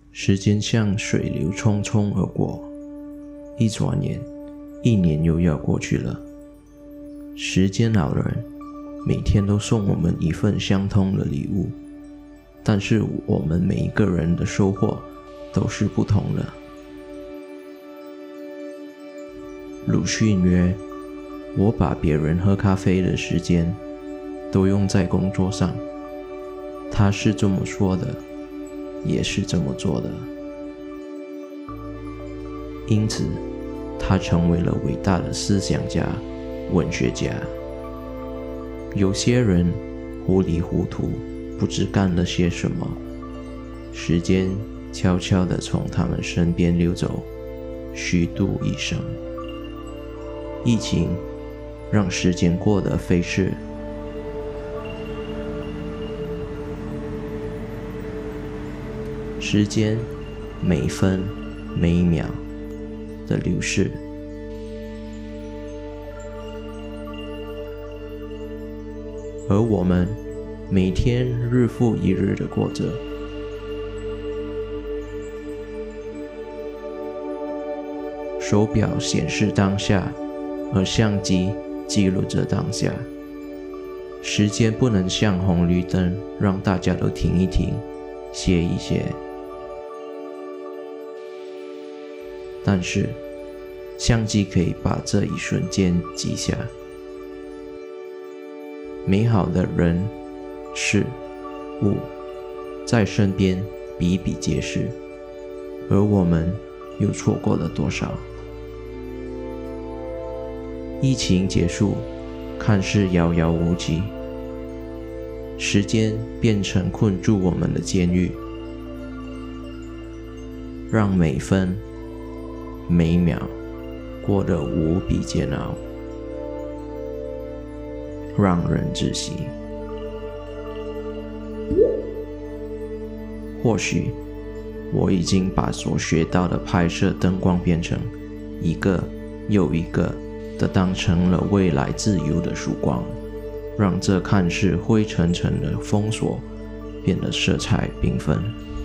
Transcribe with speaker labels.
Speaker 1: 时间像水流匆匆而过，一转眼1年又要过去了。时间老人每天都送我们一份相同的礼物，但是我们每一个人的收获都是不同的。鲁迅曰：我把别人喝咖啡的时间都用在工作上。他是这么说的，也是这么做的。因此他成为了伟大的思想家、文学家。有些人糊里糊涂，不知干了些什么，时间悄悄地从他们身边溜走，虚度一生。疫情让时间过得飞逝，时间每分每秒的流逝，而我们每天日复一日地过着。手表显示当下，而相机记录着当下。时间不能像红绿灯，让大家都停一停，歇一歇。但是相机可以把这一瞬间记下。美好的人、事、物在身边比比皆是，而我们又错过了多少？疫情结束，看似遥遥无期，时间变成困住我们的监狱，让每分每秒过得无比煎熬，让人窒息。或许我已经把所学到的拍摄灯光变成一个又一个的当成了未来自由的曙光，让这看似灰沉沉的封锁变得色彩缤纷。